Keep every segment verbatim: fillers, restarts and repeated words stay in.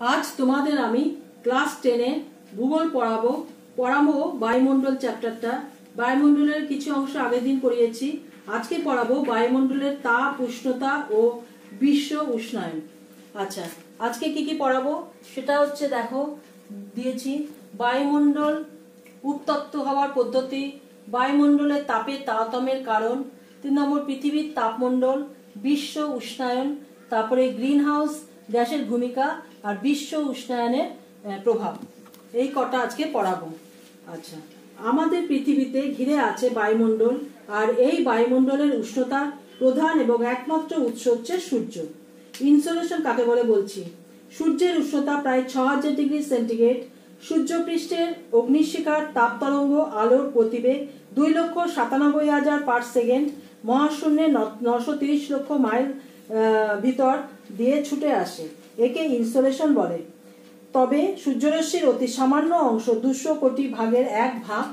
आज तुम्हादेर आमी क्लास टेने भूगोल पढ़ाबो पढ़ाबो बायुमंडल चैप्टारटा बायुमंडलेर किछु अंश आगेर दिन पढ़िয়েছি आज के पढ़ाबो बायुमंडलेर ताप उष्णता और विश्व उष्णायन। अच्छा आज के की की पढ़ाबो सेटा होच्छे देखो दिएছি बायुमंडल उत्तप्त हওয়ার पद्धति बायुमंडलेर तापेर तारतम्যের कारण तीन नम्बर पृथिवीर तापमंडल विश्व उष्णायन तारपरे ग्रीन हाउस গ্যাসের ভূমিকা আর বিশ্ব উষ্ণায়নের প্রভাব এই কটা আজকে পড়াবো। আচ্ছা আমাদের পৃথিবীতে ঘিরে আছে বায়ুমণ্ডল আর এই বায়ুমণ্ডলের উষ্ণতা প্রধান এবং একমাত্র উৎস হচ্ছে সূর্য। ইনসোলেশন কাকে বলে বলছি, সূর্যের উষ্ণতা প্রায় ছয় হাজার ডিগ্রি সেন্টিগ্রেড। সূর্যপৃষ্ঠের অগ্নিশিখার তাপ তরঙ্গ আলোর গতিবেগ দুই লক্ষ সাতানব্বই হাজার পার সেকেন্ড মহাশূন্যে নশো তিরিশ লক্ষ মাইল ভিতর দিয়ে ছুটে আসে, একে ইনসোলেশন বলে। তবে সূর্যরশ্মির অতি সামান্য অংশ দুশো কোটি ভাগের এক ভাগ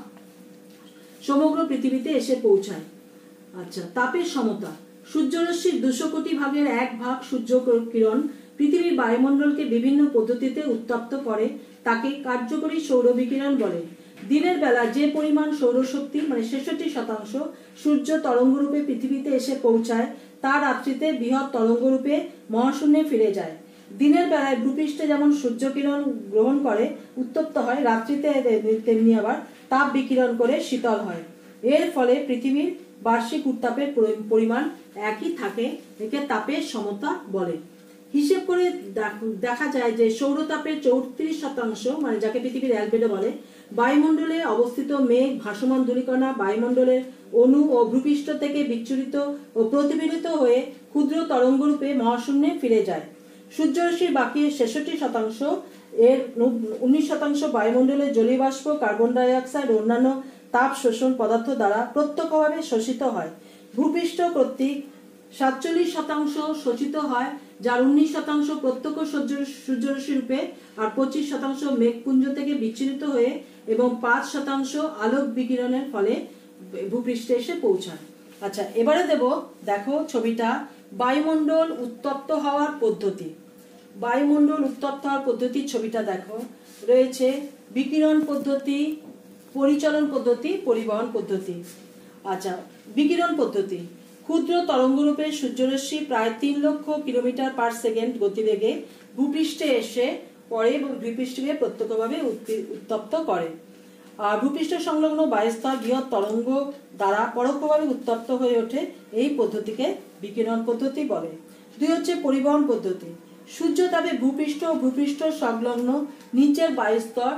সমগ্র পৃথিবীতে এসে পৌঁছায়। আচ্ছা তাপের সমতা, সূর্যরশ্মির দুশো কোটি ভাগের এক ভাগ সূর্য কিরণ পৃথিবীর বায়ুমণ্ডলকে বিভিন্ন পদ্ধতিতে উত্তপ্ত করে, তাকে কার্যকরী সৌর বিকিরণ বলে। দিনের বেলা যে পরিমাণ সৌরশক্তি মানে ছেষট্টি শতাংশ সূর্য তরঙ্গরূপে পৃথিবীতে এসে পৌঁছায় তা রাত্রিতে বৃহৎ তরঙ্গরূপে মহাশূন্যে ফিরে যায়। দিনের বেলায় ভূপৃষ্ঠে যেমন সূর্য কিরণ গ্রহণ করে উত্তপ্ত হয়, রাত্রিতে তেমনি আবার তাপ বিকিরণ করে শীতল হয়। এর ফলে পৃথিবীর বার্ষিক উত্তাপের পরিমাণ একই থাকে, একে তাপের সমতা বলে। হিসেব করে দেখা যায় যে সৌরতাপের চৌত্রিশ শতাংশ মানে যাকে পৃথিবীর অ্যালবেডো বলে বায়ুমণ্ডলে অবস্থিত মেঘ ভাসমান ধূলিকণা বায়ুমণ্ডলের অণু ও ভূপৃষ্ঠ থেকে বিচ্ছুরিত ও প্রতিফলিত হয়ে ক্ষুদ্র তরঙ্গরূপে মহাশূন্যে ফিরে যায়। সূর্যরশ্মির বাকি ছেষট্টি শতাংশ এর উনিশ শতাংশ বায়ুমণ্ডলের জলীয় বাষ্প কার্বন ডাই অক্সাইড ও অন্যান্য তাপ শোষণ পদার্থ দ্বারা প্রত্যক্ষভাবে শোষিত হয়। ভূপৃষ্ঠ কর্তৃক সাতচল্লিশ শতাংশ শোষিত হয়, যার উনিশ শতাংশ প্রত্যক্ষ সূর্যরশ্মি রূপে আর পঁচিশ শতাংশ মেঘপুঞ্জ থেকে বিচ্ছুরিত হয়ে এবং পাঁচ শতাংশ আলোক বিকিরণের ফলে ভূপৃষ্ঠে এসে পৌঁছায়। আচ্ছা এবারে দেব দেখো ছবিটা বায়ুমণ্ডল উত্তপ্ত হওয়ার পদ্ধতি। বায়ুমণ্ডল উত্তপ্ত হওয়ার পদ্ধতির ছবিটা দেখো রয়েছে বিকিরণ পদ্ধতি, পরিচলন পদ্ধতি, পরিবহন পদ্ধতি। আচ্ছা বিকিরণ পদ্ধতি, ক্ষুদ্র তরঙ্গরূপে সূর্যরশ্মি প্রায় তিন লক্ষ কিলোমিটার পার সেকেন্ড গতিবেগে ভূপৃষ্ঠে এসে পড়ে এবং ভূপৃষ্ঠকে প্রত্যক্ষভাবে উত্তপ্ত করে। আর ভূপৃষ্ঠ সংলগ্ন বায়ুস্তর বৃহৎ তরঙ্গ দ্বারা পরোক্ষভাবে উত্তপ্ত হয়ে ওঠে, এই পদ্ধতিকে বিকিরণ পদ্ধতি বলে। দুই হচ্ছে পরিবহন পদ্ধতি, সূর্য তাপে ভূপৃষ্ঠ ও ভূপৃষ্ঠ সংলগ্ন নিচের বায়ুস্তর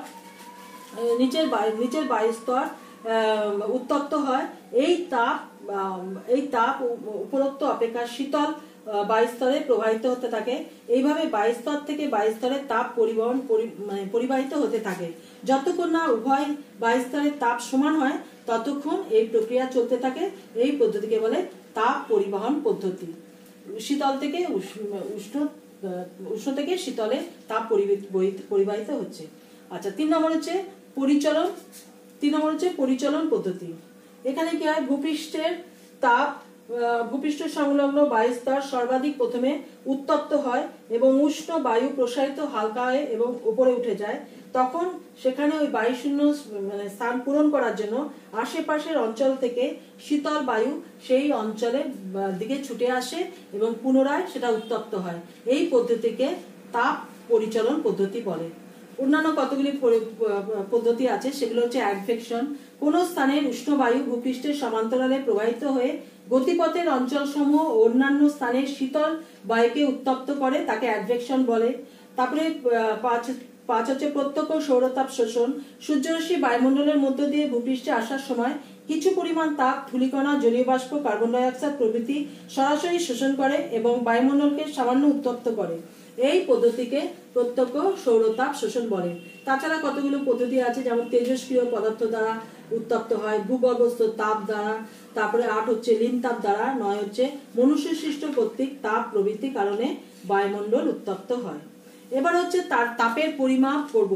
নিচের নিচের বায়ুস্তর উত্তপ্ত হয়। এই তাপ এই তাপ উপরোক্ত অপেক্ষা শীতল বায়ুস্তরে প্রবাহিত হতে থাকে। এইভাবে বায়ুস্তর থেকে বায়ুস্তরে তাপ পরিবহন মানে পরিবাহিত হতে থাকে। যতক্ষণ না উভয় বায়ুস্তরের তাপ সমান হয় ততক্ষণ এই প্রক্রিয়া চলতে থাকে, এই পদ্ধতিকে বলে তাপ পরিবহন পদ্ধতি। শীতল থেকে উষ্ণ উষ্ণ থেকে শীতলে তাপ পরিবাহিত হচ্ছে। আচ্ছা তিন নম্বর হচ্ছে পরিচলন তিন নম্বর হচ্ছে পরিচলন পদ্ধতি। এখানে কি হয়, ভূপৃষ্ঠের তাপ ভূপৃষ্ঠ সংলগ্ন বায়ুস্তর সর্বাধিক প্রথমে উত্তপ্ত হয় এবং উষ্ণ বায়ু প্রসারিত হালকা হয়ে এবং উপরে উঠে যায়। তখন সেখানে ওই বায়ুশূন্য মানে স্থান পূরণ করার জন্য আশেপাশের অঞ্চল থেকে শীতল বায়ু সেই অঞ্চলের দিকে ছুটে আসে এবং পুনরায় সেটা উত্তপ্ত হয়। এই পদ্ধতিকে তাপ পরিচলন পদ্ধতি বলে। অন্যান্য কতগুলি পদ্ধতি আছে, সেগুলো হচ্ছে অ্যাডভেকশন, কোন স্থানের উষ্ণ বায়ু ভূপৃষ্ঠের সমান্তরালে প্রবাহিত হয়ে গতিপথের অঞ্চলসমূহ ও অন্যান্য স্থানের শীতল বায়ুকে উত্তপ্ত করে, তাকে অ্যাডভেকশন বলে। তারপরে পাঁচ পাঁচ হচ্ছে প্রত্যক্ষ সৌরতাপ শোষণ, সূর্যরশ্মি বায়ুমণ্ডলের মধ্য দিয়ে ভূপৃষ্ঠে আসার সময় কিছু পরিমাণ তাপ ধূলিকণা জলীয় বাষ্প কার্বন ডাই অক্সাইড প্রভৃতি সরাসরি শোষণ করে এবং বায়ুমণ্ডলকে সামান্য উত্তপ্ত করে, এই পদ্ধতিকে প্রত্যক্ষ সৌরতাপ শোষণ বলে। তাছাড়া কতগুলো পদ্ধতি আছে, যেমন তেজস্ক্রিয় পদার্থ দ্বারা উত্তপ্ত হয়, ভূগর্ভস্থ তাপ দ্বারা, তারপরে আট হচ্ছে লিন তাপ দ্বারা, নয় হচ্ছে মনুষ্য সৃষ্ট কর্তৃক তাপ প্রভৃতি কারণে বায়ুমণ্ডল উত্তপ্ত হয়। এবার হচ্ছে তার তাপের পরিমাপ করব।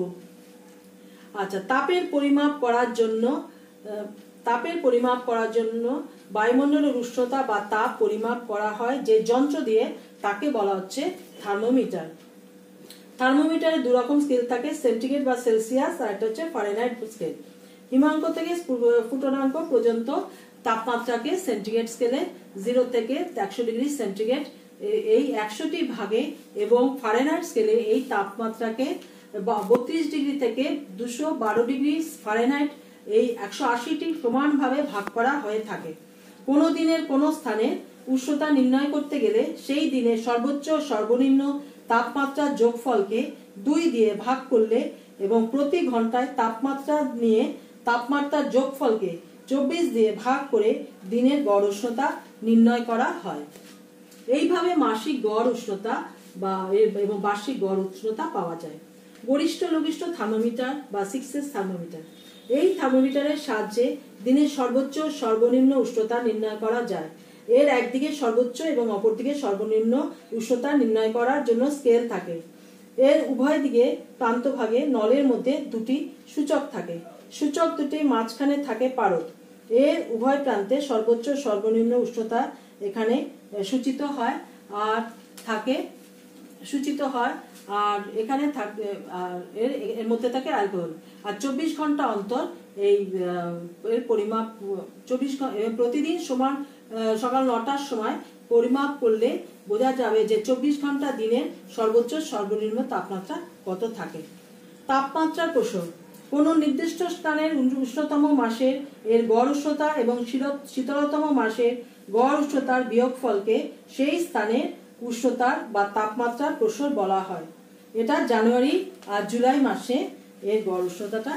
আচ্ছা তাপের পরিমাপ করার জন্য তাপের পরিমাপ করার জন্য বায়ুমণ্ডলের উষ্ণতা বা তাপ পরিমাপ করা হয় যে যন্ত্র দিয়ে, তাকে বলা হচ্ছে থার্মোমিটার। থার্মোমিটারে দু রকম স্কেল থাকে, সেন্টিগ্রেড বা সেলসিয়াস, আর একটা হচ্ছে ফারেনহাইট স্কেল। হিমাঙ্ক থেকে ফুটনাঙ্ক পর্যন্ত তাপমাত্রাকে সেন্টিগ্রেড স্কেলে জিরো থেকে একশো ডিগ্রি সেন্টিগ্রেড এই একশোটি ভাগে এবং ফারেনহাইট স্কেলে এই তাপমাত্রাকে বত্রিশ ডিগ্রি থেকে দুশো বারো ডিগ্রি ফারেনহাইট এই একশো আশিটি সমানভাবে ভাগ করা হয়ে থাকে। কোনো দিনের কোনো স্থানে উষ্ণতা নির্ণয় করতে গেলে সেই দিনের সর্বোচ্চ সর্বনিম্ন তাপমাত্রার যোগফলকে দুই দিয়ে ভাগ করলে এবং প্রতি ঘন্টায় তাপমাত্রা নিয়ে তাপমাত্রার যোগফলকে চব্বিশ দিয়ে ভাগ করে দিনের গড় উষ্ণতা নির্ণয় করা হয়। এইভাবে মাসিক গড় উষ্ণতা বা এবং বার্ষিক গড় উষ্ণতা পাওয়া যায়। গরিষ্ঠ লঘিষ্ঠ থার্মোমিটার বা সিক্সেস থার্মোমিটার, এই থার্মোমিটারের সাহায্যে দিনের সর্বোচ্চ সর্বনিম্ন উষ্ণতা নির্ণয় করা যায়। এর একদিকে সর্বোচ্চ এবং অপরদিকে সর্বনিম্ন উষ্ণতা নির্ণয় করার জন্য স্কেল থাকে। এর উভয় দিকে প্রান্তভাগে নলের মধ্যে দুটি সূচক থাকে। সূচক দুটি মাঝখানে থাকে পারদ। এর উভয় প্রান্তে সর্বোচ্চ সর্বনিম্ন উষ্ণতা এখানে সূচিত হয় আর থাকে সূচিত হয় আর এখানে থাকে আর এর এর মধ্যে থাকে অ্যালকোহল। আর চব্বিশ ঘন্টা অন্তর এই এর পরিমাপ চব্বিশ প্রতিদিন সমান সকাল নটার সময় পরিমাপ করলে বোঝা যাবে যে চব্বিশ ঘন্টা দিনের সর্বোচ্চ সর্বনিম্ন তাপমাত্রা কত থাকে। তাপমাত্রার প্রসর, কোনো নির্দিষ্ট স্থানের উষ্ণতম মাসের এর গড় উষ্ণতা এবং শীতলতম মাসের গড় উষ্ণতার বিয়োগফলকে সেই স্থানের উষ্ণতার বা তাপমাত্রার প্রসর বলা হয়। এটা জানুয়ারি আর জুলাই মাসে এর গড় উষ্ণতাটা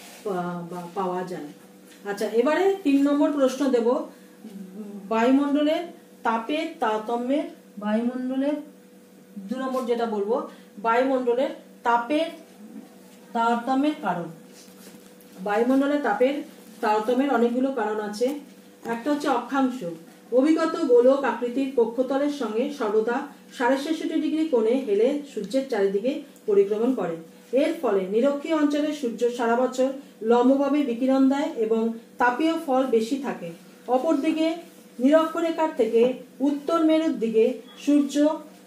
পাওয়া যায়। আচ্ছা, এবারে তিন নম্বর প্রশ্ন দেব। বায়ুমণ্ডলের তাপের তারতম্যের বায়ুমণ্ডলের দু নম্বর যেটা বলবো, বায়ুমণ্ডলের তাপের তারতম্যের কারণ। বায়ুমণ্ডলের তাপের তারতম্যের অনেকগুলো কারণ আছে। একটা হচ্ছে অক্ষাংশ। অভিগত গোলক আকৃতির কক্ষতলের সঙ্গে সর্বদা সাড়ে ছেষট্টি ডিগ্রি কোণে হেলে সূর্যের চারিদিকে পরিক্রমণ করে। এর ফলে নিরক্ষীয় অঞ্চলে সূর্য সারা বছর লম্বভাবে বিকিরণ দেয় এবং তাপীয় ফল বেশি থাকে। অপরদিকে নিরক্ষরেখার থেকে উত্তর মেরুর দিকে সূর্য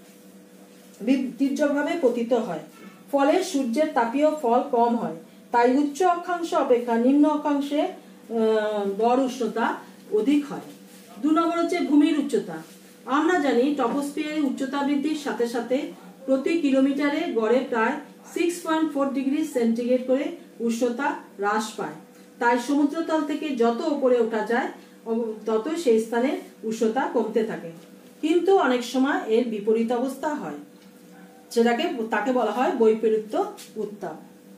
তীর্যভাবে পতিত হয়, ফলে সূর্যের তাপীয় ফল কম হয়। তাই উচ্চ অক্ষাংশ অপেক্ষা নিম্ন অক্ষাংশে গড় উষ্ণতা অধিক হয়। দু নম্বর হচ্ছে ভূমির উচ্চতা। আমরা জানি টপোস্ফিয়ারের উচ্চতা বৃদ্ধির সাথে সাথে প্রতি কিলোমিটারে গড়ে প্রায় six point four degree centigrade করে উষ্ণতা হ্রাস পায়। তাই সমুদ্রতল থেকে যত উপরে ওঠা যায় তত সেই স্থানে উষ্ণতা কমতে থাকে। কিন্তু অনেক সময় এর বিপরীত অবস্থা হয়, সেটাকে তাকে বলা হয় বৈপরীত্য উত্তাপ।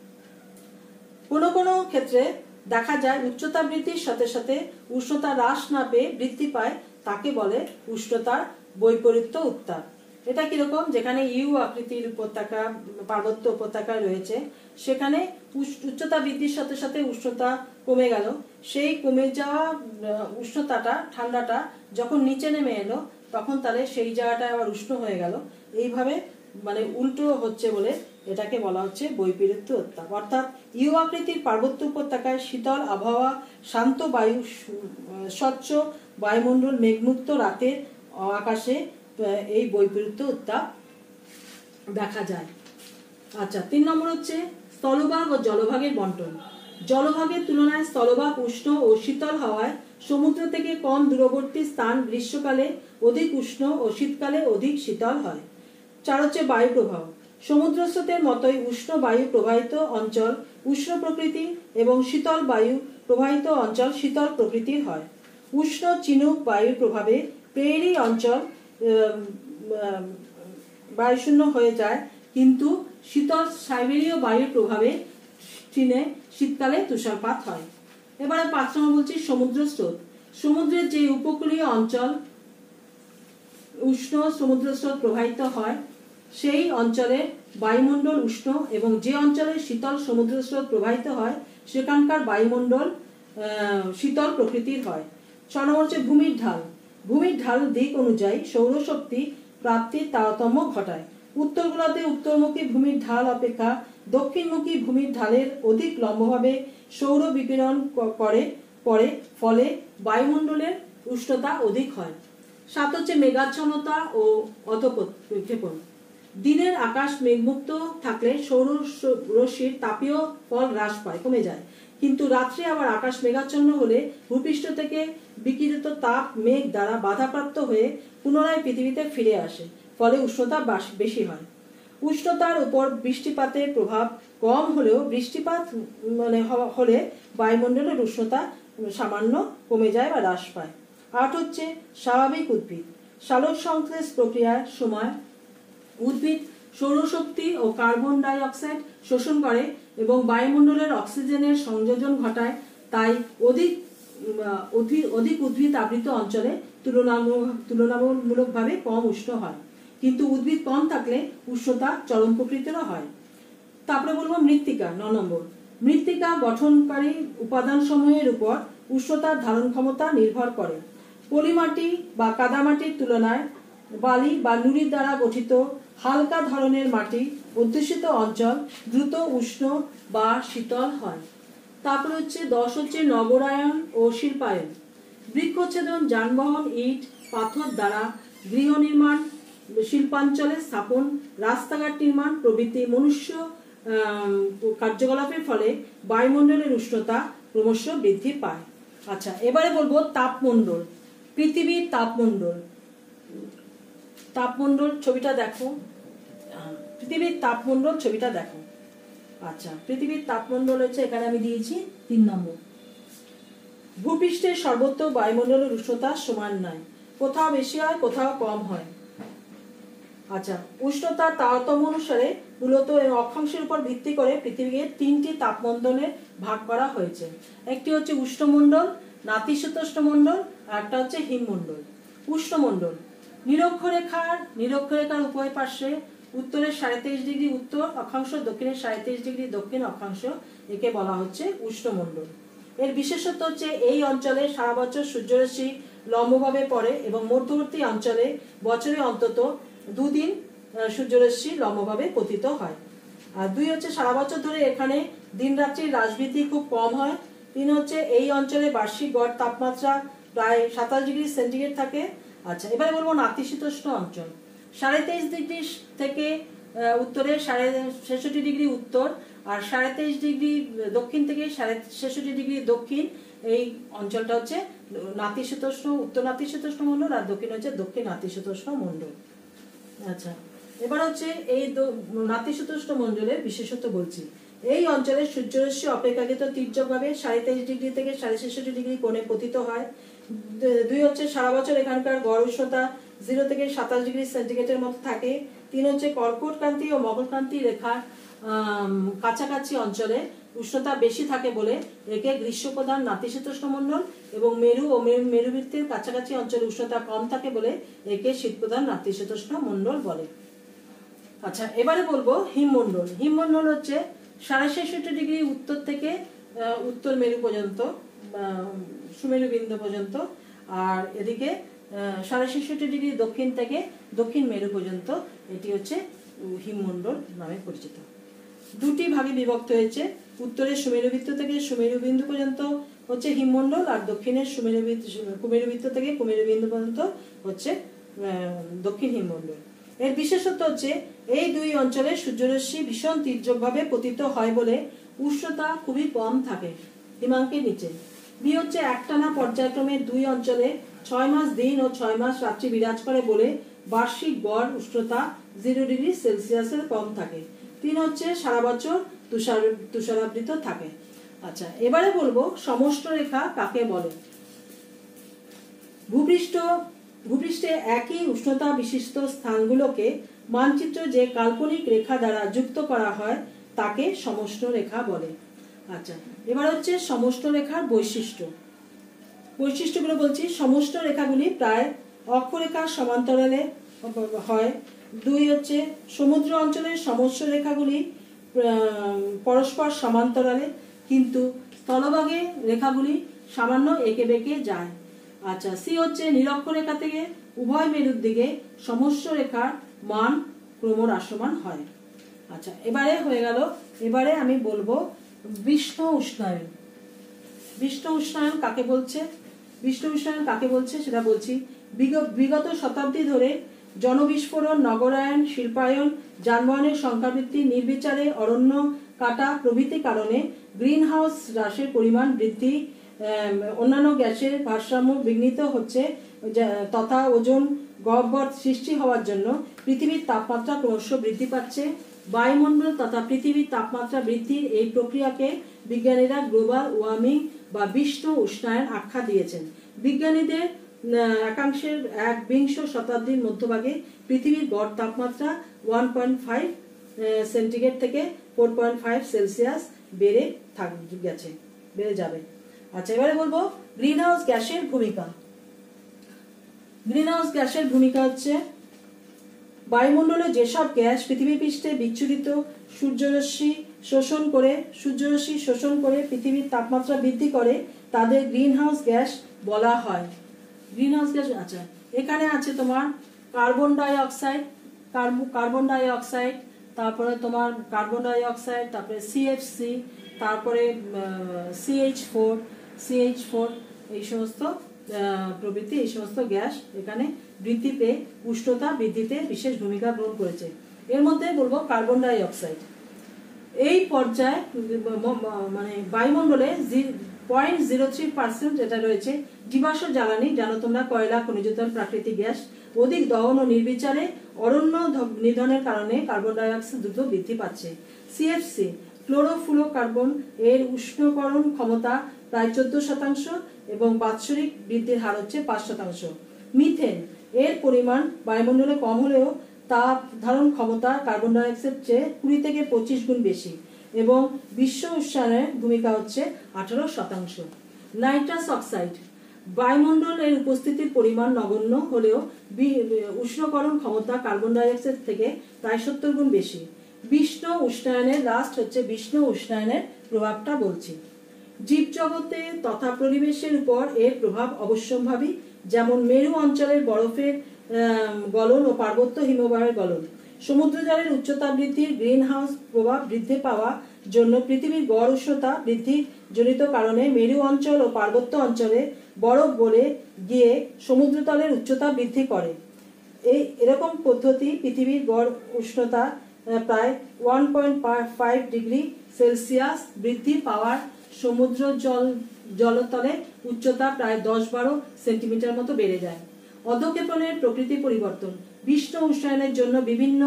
কোনো কোনো ক্ষেত্রে দেখা যায় উচ্চতা বৃদ্ধির সাথে সাথে উষ্ণতা হ্রাস না পেয়ে বৃদ্ধি পায়, তাকে বলে উষ্ণতার বৈপরীত্য উত্তাপ। এটা কিরকম, যেখানে ইউ আকৃতির উপত্যকা পার্বত্য উপত্যকা রয়েছে, সেখানে উচ্চতা বৃদ্ধির সাথে সাথে উষ্ণতা কমে গেল, সেই কমে যাওয়া উষ্ণতাটা ঠান্ডাটা যখন নিচে নেমে এলো তখন তাহলে সেই জায়গাটা আবার উষ্ণ হয়ে গেল। এইভাবে মানে উল্টো হচ্ছে বলে এটাকে বলা হচ্ছে বৈপরীত্য উত্তাপ। অর্থাৎ ইউ আকৃতির পার্বত্য উপত্যকায় শীতল আবহাওয়া, শান্ত বায়ু, স্বচ্ছ বায়ুমণ্ডল, মেঘমুক্ত রাতের আকাশে এই বৈপরীত্য উত্তাপ দেখা যায়। আচ্ছা, তিন নম্বর হচ্ছে স্থলভাগ ও জলভাগের বন্টন। জলভাগের তুলনায় স্থলভাগ উষ্ণ ও শীতল হওয়ায় সমুদ্র থেকে কম দূরবর্তী স্থান গ্রীষ্মকালে অধিক উষ্ণ ও শীতকালে অধিক শীতল হয়। চার হচ্ছে বায়ু প্রবাহ। সমুদ্র স্রোতের মতোই উষ্ণ বায়ু প্রবাহিত অঞ্চল উষ্ণ প্রকৃতি এবং শীতল বায়ু প্রবাহিত অঞ্চল শীতল প্রকৃতির হয়। উষ্ণ চিনুক বায়ুর প্রভাবে প্রেরি অঞ্চল বায়ুশূন্য হয়ে যায়, কিন্তু শীতল সাইবেরীয় বায়ুর প্রভাবে চীনে শীতকালে তুষারপাত হয়। এবারে পাঁচ নম্বর বলছি সমুদ্র স্রোত। সমুদ্রের যে উপকূলীয় অঞ্চল উষ্ণ সমুদ্র স্রোত প্রবাহিত হয় সেই অঞ্চলে বায়ুমণ্ডল উষ্ণ এবং যে অঞ্চলে শীতল সমুদ্র স্রোত প্রবাহিত হয় সেখানকার বায়ুমণ্ডল শীতল প্রকৃতির হয়। ছ নম্বর হচ্ছে ভূমির ঢাল। ভূমির ঢাল দিক অনুযায়ী সৌরশক্তি প্রাপ্তির তারতম্য ঘটায়। উত্তর গোলার্ধে উত্তরমুখী ভূমির ঢাল অপেক্ষা দক্ষিণমুখী ভূমির ঢালের অধিক লম্বভাবে সৌর বিকিরণ করে পড়ে, ফলে বায়ুমণ্ডলের উষ্ণতা অধিক হয়। সাত হচ্ছে মেঘাচ্ছন্নতা ও অধঃক্ষেপণ। দিনের আকাশ মেঘমুক্ত থাকলে সৌর রশ্মির তাপীয় ফল হ্রাস পায়, কমে যায়। কিন্তু রাত্রে আবার আকাশ মেঘাচ্ছন্ন হলে ভূপৃষ্ঠ থেকে বিকিরিত তাপ মেঘ দ্বারা বাধাপ্রাপ্ত হয়ে পুনরায় পৃথিবীতে ফিরে আসে, ফলে উষ্ণতা বেশি হয়। উষ্ণতার উপর বৃষ্টিপাতের প্রভাব কম হলেও বৃষ্টিপাত মানে হলে বায়ুমণ্ডলের উষ্ণতা সামান্য কমে যায় বা হ্রাস পায়। আট হচ্ছে স্বাভাবিক উদ্ভিদ। সালোক সংশ্লেষ প্রক্রিয়ার সময় উদ্ভিদ সৌরশক্তি ও কার্বন ডাই অক্সাইড শোষণ করে এবং বায়ুমণ্ডলের অক্সিজেনের সংযোজন ঘটায়। তাই অধিক অধিক উদ্ভিদ আবৃত অঞ্চলে তুলনামূলকভাবে কম উষ্ণ হয়, কিন্তু উদ্ভিদ কম থাকলে উষ্ণতা চরম প্রকৃতিরও হয়। তারপরে বলবো মৃত্তিকা। ন নম্বর, মৃত্তিকা গঠনকারী উপাদান সমূহের উপর উষ্ণতার ধারণ ক্ষমতা নির্ভর করে। পলিমাটি বা কাদামাটির তুলনায় বালি বা নুড়ি দ্বারা গঠিত হালকা ধরনের মাটি অধ্যুষিত অঞ্চল দ্রুত উষ্ণ বা শীতল হয়। তারপর হচ্ছে দশ হচ্ছে নগরায়ন ও শিল্পায়ন। বৃক্ষচ্ছেদন, যানবাহন, ইট পাথর দ্বারা গৃহ নির্মাণ, শিল্পাঞ্চলে স্থাপন, রাস্তাঘাট নির্মাণ প্রভৃতি মনুষ্য কার্যকলাপের ফলে বায়ুমণ্ডলের উষ্ণতা ক্রমশ বৃদ্ধি পায়। আচ্ছা, এবারে বলবো তাপমণ্ডল। পৃথিবীর তাপমণ্ডল। তাপমণ্ডল ছবিটা দেখো। পৃথিবীর তাপমণ্ডল ছবিটা দেখো। আচ্ছা, পৃথিবীর তাপমণ্ডল হচ্ছে এখানে আমি দিয়েছি তিন নম্বর। ভূপৃষ্ঠের সর্বত্র বায়ুমণ্ডলের উষ্ণতা সমান নয়, কোথাও বেশি হয়, কোথাও কম হয়। আচ্ছা, উষ্ণতার তারতম্য অনুসারে মূলত অক্ষাংশের উপর ভিত্তি করে পৃথিবীকে তিনটি তাপমণ্ডলে ভাগ করা হয়েছে। একটি হচ্ছে উষ্ণমণ্ডল, নাতিশীতোষ্ণমণ্ডল, আর একটা হচ্ছে হিমমণ্ডল। উষ্ণমণ্ডল নিরক্ষরেখার নিরক্ষরেখার উভয় পার্শ্বে উত্তরের সাড়ে তেইশ ডিগ্রি উত্তর অক্ষাংশ, দক্ষিণের সাড়ে তেইশ ডিগ্রি দক্ষিণ অক্ষাংশ, একে বলা হচ্ছে উষ্ণমণ্ডল। এর বিশেষত্ব হচ্ছে এই অঞ্চলে সারা বছর সূর্যরশ্মি লম্বভাবে পড়ে এবং মধ্যবর্তী অঞ্চলে বছরে অন্তত দুদিন সূর্যরশ্মি লম্বভাবে পতিত হয়। আর দুই হচ্ছে সারা বছর ধরে এখানে দিন রাত্রির হ্রাসবৃদ্ধি খুব কম হয়। তিন হচ্ছে এই অঞ্চলে বার্ষিক গড় তাপমাত্রা প্রায় সাতাশ ডিগ্রি সেন্টিগ্রেড থাকে। আচ্ছা, এবারে বলবো নাতিশীতোষ্ণ অঞ্চল। সাড়ে তেইশ ডিগ্রি থেকে উত্তরে সাড়ে ছেষট্টি ডিগ্রি উত্তর আর সাড়ে তেইশ ডিগ্রি দক্ষিণ থেকে সাড়ে ছেষট্টি ডিগ্রি দক্ষিণ, এই অঞ্চলটা হচ্ছে নাতিশীতোষ্ণ, উত্তর নাতিশীতোষ্ণ মণ্ডল, আর দক্ষিণ হচ্ছে দক্ষিণ নাতিশীতোষ্ণ মণ্ডল। আচ্ছা, এবার হচ্ছে এই নাতিশীতোষ্ণ মণ্ডলের বিশেষত্ব বলছি। এই অঞ্চলে সূর্যরশ্মি অপেক্ষাকৃত তীর্যকভাবে সাড়ে তেইশ ডিগ্রি থেকে সাড়ে ছেষট্টি ডিগ্রি কোণে পতিত হয়। দুই হচ্ছে সারা বছর এখানকার গড় উষ্ণতা জিরো থেকে সাতাশ ডিগ্রি সেন্টিগ্রেডের মতো থাকে। তিন হচ্ছে কর্কট ক্রান্তি ও মকর ক্রান্তি রেখার কাছাকাছি অঞ্চলে উষ্ণতা বেশি থাকে বলে একে গ্রীষ্মপ্রধান নাতিশীতোষ্ণ মণ্ডল, এবং মেরু ও মেরুবৃত্তের কাছাকাছি অঞ্চলে উষ্ণতা কম থাকে বলে একে শীতপ্রধান নাতিশীতোষ্ণ মণ্ডল বলে। আচ্ছা, এবারে বলবো হিমমণ্ডল। হিমমণ্ডল হচ্ছে সাড়ে ছেষট্টি ডিগ্রি উত্তর থেকে উত্তর মেরু পর্যন্ত, সুমেরু বিন্দু পর্যন্ত, আর এদিকে সাড়ে ছেষট্টি ডিগ্রি দক্ষিণ থেকে দক্ষিণ মেরু পর্যন্ত, এটি হচ্ছে হিমমণ্ডল নামে পরিচিত। দুটি ভাগে বিভক্ত হয়েছে। উত্তরের সুমেরুবৃত্ত থেকে সুমেরু বিন্দু পর্যন্ত হচ্ছে হিমমণ্ডল, আর দক্ষিণের সুমেরুবৃত্ত কুমেরুবৃত্ত থেকে কুমেরু বিন্দু পর্যন্ত হচ্ছে দক্ষিণ হিমমণ্ডল। এর বিশেষত্ব হচ্ছে এই দুই অঞ্চলে সূর্যরশ্মি ভীষণ তীর্যকভাবে পতিত হয় বলে উষ্ণতা খুবই কম থাকে হিমাঙ্কের নিচে। বি হচ্ছে একটানা পর্যায়ক্রমে দুই অঞ্চলে ছয় মাস দিন ও ছয় মাস রাত্রি বিরাজ করে বলে বার্ষিক গড় উষ্ণতা জিরো ডিগ্রি সেলসিয়াসের কম থাকে। তিন হচ্ছে সারা বছর তুষার তুষারাবৃত থাকে। আচ্ছা, এবারে বলবো সমষ্ট রেখা কাকে বলে। ভূপৃষ্ঠ ভূপৃষ্ঠে একই উষ্ণতা বিশিষ্ট স্থানগুলোকে মানচিত্র যে কাল্পনিক রেখা দ্বারা যুক্ত করা হয় তাকে সমষ্ট রেখা বলে। আচ্ছা, এবার হচ্ছে সমষ্ট রেখার বৈশিষ্ট্য বৈশিষ্ট্যগুলো বলছি। সমষ্ট রেখাগুলি প্রায় অক্ষরেখার সমান্তরালে হয়। দুই হচ্ছে সমুদ্র অঞ্চলের সমষ্ট রেখাগুলি পরস্পর সমান্তরালে, কিন্তু স্থলভাগে রেখাগুলি সামান্য এঁকে বেঁকে যায়। আচ্ছা, সি হচ্ছে নিরক্ষরেখা থেকে উভয় মেরুর দিকে সমস্ত রেখার মান ক্রমহ্রাসমান হয়। আচ্ছা, এবারে হয়ে গেল। এবারে আমি বলবো বিষ্ণ উষ্ণায়ন। বিষ্ণ উষ্ণায়ন কাকে বলছে বিষ্ণ উষ্ণায়ন কাকে বলছে সেটা বলছি। বিগত শতাব্দী ধরে জনবিস্ফোরণ, নগরায়ন, শিল্পায়ন, যানবাহনের সংখ্যা বৃদ্ধি, নির্বিচারে অরণ্য কাটা প্রভৃতি কারণে গ্রিন হাউস হ্রাসের পরিমাণ বৃদ্ধি, অন্যান্য গ্যাসের ভারসাম্য বিঘ্নিত হচ্ছে তথা ওজোন গহ্বর সৃষ্টি হওয়ার জন্য পৃথিবীর তাপমাত্রা ক্রমশ বৃদ্ধি পাচ্ছে। বায়ুমণ্ডল তথা পৃথিবীর তাপমাত্রা বৃদ্ধির এই প্রক্রিয়াকে বিজ্ঞানীরা গ্লোবাল ওয়ার্মিং বা বিশ্ব উষ্ণায়ন আখ্যা দিয়েছেন। বিজ্ঞানীদের একাংশের এক বিংশ শতাব্দীর মধ্যভাগে পৃথিবীর গড় তাপমাত্রা ওয়ান পয়েন্ট ফাইভ সেন্টিগ্রেড থেকে ফোর পয়েন্ট ফাইভ সেলসিয়াস বেড়ে থাক গেছে বেড়ে যাবে। আচ্ছা, এবারে বলবো গ্রিন হাউস গ্যাসের ভূমিকা। গ্রিন হাউস গ্যাসের ভূমিকা হচ্ছে বায়ুমণ্ডলে যেসব গ্যাস পৃথিবী পৃষ্ঠে বিচ্ছুরিত সূর্যরশ্মি শোষণ করে সূর্যরশ্মি শোষণ করে পৃথিবীর তাপমাত্রা বৃদ্ধি করে তাদের গ্রিন হাউস গ্যাস বলা হয়। গ্রিন হাউস গ্যাস, আচ্ছা এখানে আছে তোমার carbon dioxide, carbon dioxide, তারপরে তোমার কার্বন ডাই অক্সাইড, তারপরে সিএফসি, তারপরে সিএইচ ফোর সিএইচ ফোর এই সমস্ত প্রভৃতি এই সমস্ত গ্যাস এখানে বৃদ্ধি পেয়ে উষ্ণতা বৃদ্ধিতে বিশেষ ভূমিকা গ্রহণ করেছে। এর মধ্যে বলবো কার্বন ডাই অক্সাইড। এই পর্যায়ে মানে বায়ুমণ্ডলে পয়েন্ট জিরো থ্রি পার্সেন্ট যেটা রয়েছে জীবাশ্ম জ্বালানি, জানো তোমরা, কয়লা, খনিজ তেল, প্রাকৃতিক গ্যাস, অধিক দহন ও নির্বিচারে অরণ্য নিধনের কারণে কার্বন ডাই অক্সাইড দ্রুত বৃদ্ধি পাচ্ছে। সিএফসি ক্লোরোফ্লুরোকার্বন এর উষ্ণকরণ ক্ষমতা প্রায় চোদ্দ শতাংশ এবং বাৎসরিক বৃদ্ধির হার হচ্ছে পাঁচ শতাংশ। মিথেন এর পরিমাণ বায়ুমণ্ডলে কম হলেও তাপ ধারণ ক্ষমতা কার্বন ডাই অক্সাইড চেয়ে কুড়ি থেকে পঁচিশ গুণ বেশি এবং বিশ্ব উষ্ণায়নের ভূমিকা হচ্ছে আঠারো শতাংশ। নাইট্রাস অক্সাইড বায়ুমণ্ডলের উপস্থিতির পরিমাণ নগণ্য হলেও উষ্ণকরণ ক্ষমতা কার্বন ডাই অক্সাইড থেকে প্রায় সত্তর গুণ বেশি। বিশ্ব উষ্ণায়নের লাস্ট হচ্ছে বিশ্ব উষ্ণায়নের প্রভাবটা বলছি। জীবজগতে তথা পরিবেশের উপর এর প্রভাব অবশ্যম্ভাবী, যেমন মেরু অঞ্চলের বরফের গলন ও পার্বত্য হিমবাহের গলন। সমুদ্র জলের উচ্চতা বৃদ্ধির গ্রিন হাউস প্রভাব বৃদ্ধি পাওয়ার জন্য পৃথিবীর গড় উষ্ণতা বৃদ্ধি জনিত কারণে মেরু অঞ্চল ও পার্বত্য অঞ্চলে বরফ গলে গিয়ে সমুদ্রতলের উচ্চতা বৃদ্ধি করে। এই এরকম পদ্ধতি পৃথিবীর গড় উষ্ণতা প্রায় one point five degree Celsius বৃদ্ধি পাওয়ার সমুদ্র জল জলতলে উচ্চতা প্রায় দশ বারো সেন্টিমিটার মতো বেড়ে যায়। অধঃক্ষেপণের প্রকৃতি পরিবর্তন বিশ্ব উষ্ণায়নের জন্য বিভিন্ন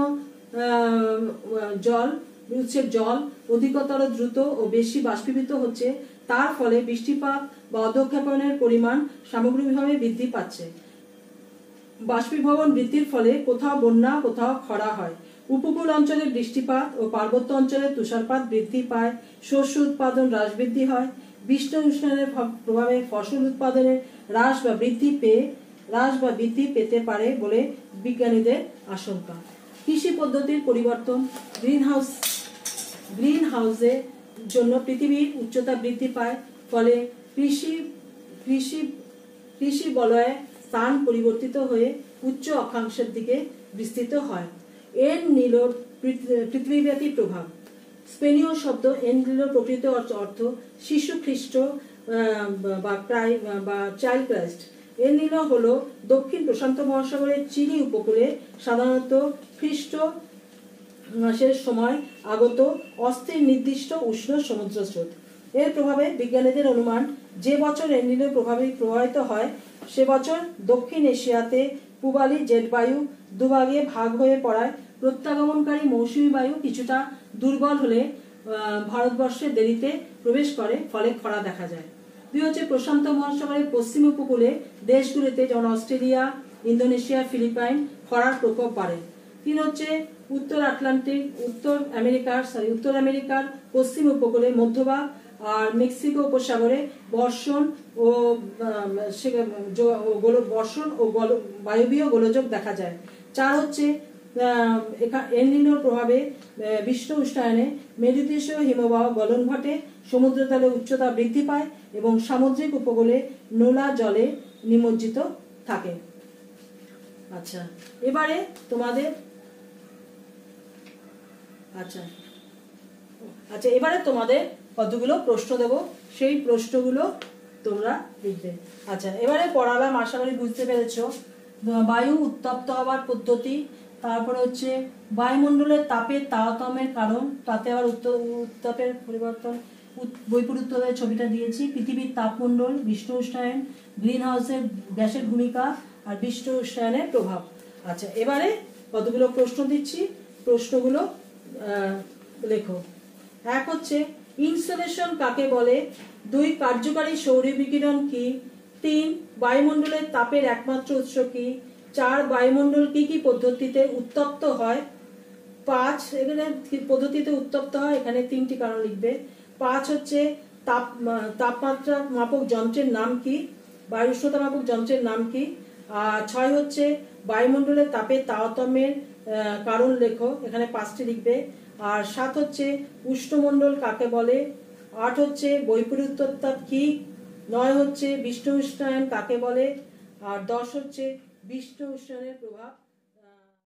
জল উৎসের জল অধিকতর দ্রুত ও বেশি বাষ্পীভূত হচ্ছে, তার ফলে বৃষ্টিপাত বা অধঃক্ষেপণের পরিমাণ সামগ্রিকভাবে বৃদ্ধি পাচ্ছে। বাষ্পীভবন বৃদ্ধির ফলে কোথাও বন্যা কোথাও খরা হয়। উপকূল অঞ্চলে বৃষ্টিপাত ও পার্বত্য অঞ্চলে তুষারপাত বৃদ্ধি পায়, শস্য উৎপাদন হ্রাস বৃদ্ধি হয়। বিশ্ব উষ্ণায়নের প্রভাবে ফসল উৎপাদনের হ্রাস বা বৃদ্ধি পেয়ে হ্রাস বা বৃদ্ধি পেতে পারে বলে বিজ্ঞানীদের আশঙ্কা। কৃষি পদ্ধতির পরিবর্তন গ্রিন হাউস গ্রিন হাউসের জন্য পৃথিবীর উচ্চতা বৃদ্ধি পায়, ফলে কৃষি কৃষি কৃষি বলয়ে স্থান পরিবর্তিত হয়ে উচ্চ অক্ষাংশের দিকে বিস্তৃত হয়। এন নিলোর পৃথিবীব্যাপী প্রভাব। স্পেনীয় শব্দ এন নিলোর প্রকৃত অর্থ শিশু খ্রিস্ট বা প্রায় বা চাইল্ড ক্রাইস্ট। এল নিনো হলো দক্ষিণ প্রশান্ত মহাসাগরের চিলি উপকূলে সাধারণত খ্রিস্ট মাসের সময় আগত অস্থির নির্দিষ্ট উষ্ণ সমুদ্র স্রোত। এর প্রভাবে বিজ্ঞানীদের অনুমান যে বছর এল নিনো প্রভাবে প্রভাবিত হয় সে বছর দক্ষিণ এশিয়াতে পূবালি জেট বায়ু দুভাগে ভাগ হয়ে পড়ায় প্রত্যাগমনকারী মৌসুমী বায়ু কিছুটা দুর্বল হলে ভারতবর্ষে দেরিতে প্রবেশ করে, ফলে খরা দেখা যায়। দুই হচ্ছে প্রশান্ত মহাসাগরের পশ্চিম উপকূলে দেশগুলিতে যেমন অস্ট্রেলিয়া, ইন্দোনেশিয়া, ফিলিপাইন খরার প্রকোপ বাড়ে। তিন হচ্ছে উত্তর আটলান্টিক উত্তর আমেরিকার সরি উত্তর আমেরিকার পশ্চিম উপকূলে মধ্যভাগ আর মেক্সিকো উপসাগরে বর্ষণ ও বর্ষণ ও বায়বীয় গোলযোগ দেখা যায়। চার হচ্ছে এল নিনোর প্রভাবে বিশ্ব উষ্ণায়নে মেরুদেশীয় হিমবাহ গলন ঘটে, সমুদ্রতলে উচ্চতা বৃদ্ধি পায় এবং সামুদ্রিক উপকূলে নোনা জলে নিমজ্জিত থাকে। আচ্ছা, এবারে তোমাদের আচ্ছা আচ্ছা এবারে তোমাদের কতগুলো প্রশ্ন দেব, সেই প্রশ্নগুলো তোমরা লিখবে। আচ্ছা, এবারে পড়ালাম, আশা করি বুঝতে পেরেছো। বায়ু উত্তপ্ত হওয়ার পদ্ধতি, তারপরে হচ্ছে বায়ুমণ্ডলের তাপের তারতম্যের কারণ, তাতে আবার উত্তাপের পরিবর্তন, বৈপরীত্যের ছবিটা দিয়েছি, পৃথিবীর তাপমণ্ডল, বিশ্ব উষ্ণায়ন, গ্রিন হাউসের গ্যাসের ভূমিকা আর বিশ্ব উষ্ণায়নের প্রভাব। আচ্ছা, এবারে কতগুলো প্রশ্ন দিচ্ছি, প্রশ্নগুলো লেখো। এক হচ্ছে ইনসোলেশন কাকে বলে? দুই, কার্যকারী সৌর বিকিরণ কি? তিন, বায়ুমণ্ডলের তাপের একমাত্র উৎস কি? চার, বায়ুমণ্ডল কি কি পদ্ধতিতে উত্তপ্ত হয়? পাঁচ, এখানে পদ্ধতিতে উত্তপ্ত হয়, এখানে তিনটি কারণ লিখবে। পাঁচ হচ্ছে তাপ তাপমাত্রা মাপক যন্ত্রের নাম কি? বায়ু উষ্ণতা মাপক যন্ত্রের নাম কি? আর ছয় হচ্ছে বায়ুমণ্ডলের তাপের তারতম্যের কারণ লেখো, এখানে পাঁচটি লিখবে। আর সাত হচ্ছে উষ্ণমণ্ডল কাকে বলে? আট হচ্ছে বৈপরীত্যোত্তাপ কি? নয় হচ্ছে বিশ্ব উষ্ণায়ন কাকে বলে? আর দশ হচ্ছে বিশ্ব উষ্ণায়নের প্রভাব।